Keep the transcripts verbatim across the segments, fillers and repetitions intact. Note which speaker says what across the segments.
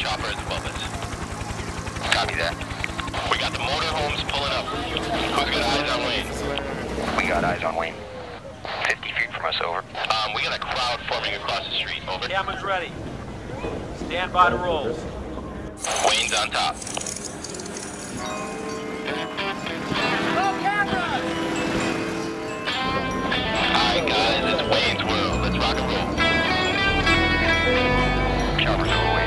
Speaker 1: chopper is above us.
Speaker 2: Copy that.
Speaker 1: We got the motorhomes pulling up. Who's got eyes on Wayne?
Speaker 2: We got eyes on Wayne. fifty feet from us, over.
Speaker 1: Um, we got a crowd forming across the street, over.
Speaker 3: Cameras ready. Stand by to roll.
Speaker 1: Wayne's on top.
Speaker 3: Roll cameras!
Speaker 1: Alright guys, it's Wayne's world. Let's rock and roll.
Speaker 2: Chopper's over Wayne.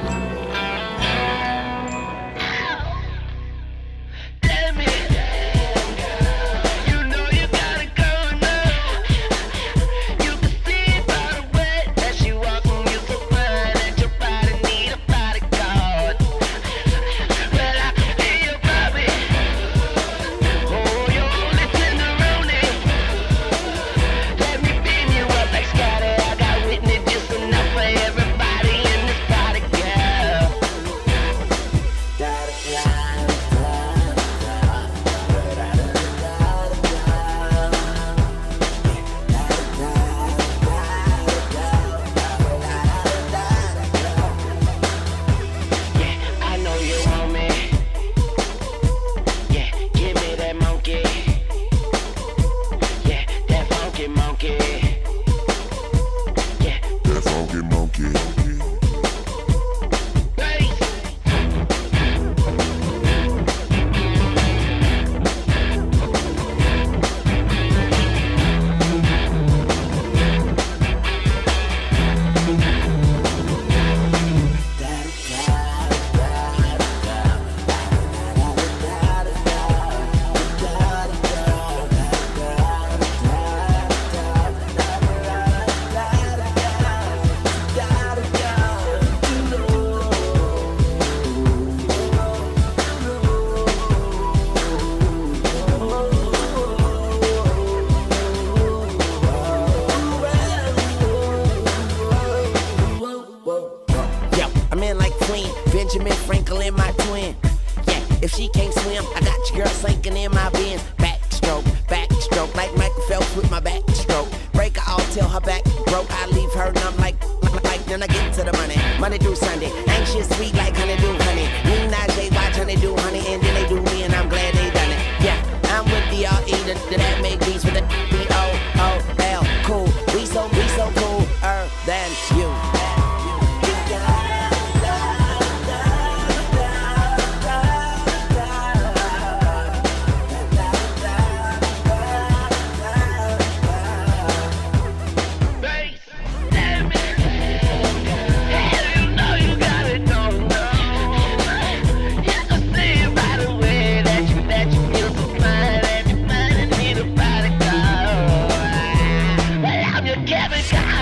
Speaker 4: Benjamin Franklin, my twin. Yeah, if she can't swim, I got your girl sinking in my bin. Backstroke, backstroke, like Michael Phelps with my backstroke. Break her off till her back broke. I leave her numb like, like, like, then I get to the money. Monday through Sunday, anxious, sweet like honeydew, honey. Me, Najee, watch honeydew, honey, and then they do me, and I'm glad they done it. Yeah, I'm with the R E, the, the that make beats with the B O O L. Cool, we so, we so cooler than you.
Speaker 5: Kevin